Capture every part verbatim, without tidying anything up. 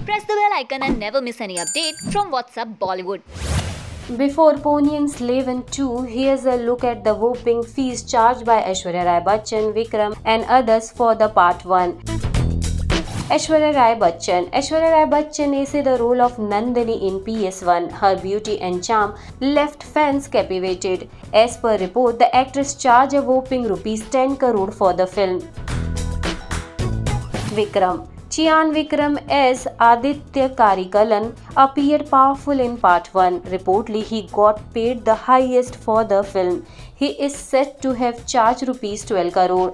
Press the bell icon and never miss any update from What's Up Bollywood. Before Ponniyin Selvan two, here's a look at the whopping fees charged by Aishwarya Rai Bachchan, Vikram and others for the part one. Aishwarya Rai Bachchan Aishwarya Rai Bachchan aced the role of Nandini in P S one. Her beauty and charm left fans captivated. As per report, the actress charged a whopping rupees ten crore for the film. Vikram Chyan Vikram as Aditya Karikalan appeared powerful in part one. Reportedly, he got paid the highest for the film. He is said to have charged rupees twelve crore.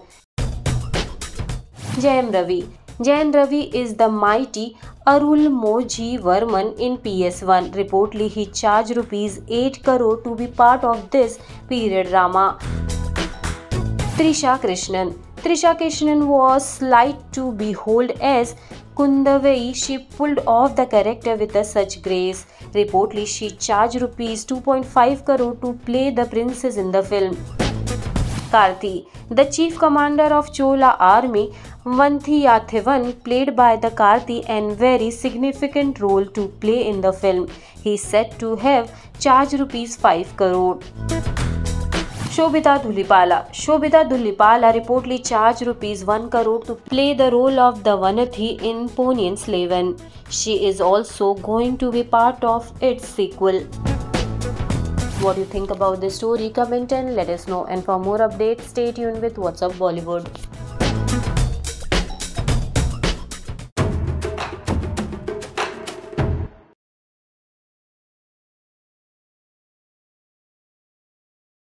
Jayam Ravi Jayam Ravi is the mighty Arulmozhi Varman in P S one. Reportedly, he charged rupees eight crore to be part of this period drama. Trisha Krishnan Trisha Krishnan was slight to behold as Kundavai. She pulled off the character with a such grace. Reportedly, she charged rupees two point five crore to play the princess in the film. Karthi The chief commander of Chola army, Vanthiyathivan, played by the Karthi, and very significant role to play in the film. He is said to have charged rupees five crore. Shobhita Dhulipala Shobhita Dhulipala reportedly charged rupees one crore to play the role of the Vanathi in Ponniyin Selvan. She is also going to be part of its sequel. What do you think about this story? Comment and let us know. And for more updates, stay tuned with What's Up Bollywood.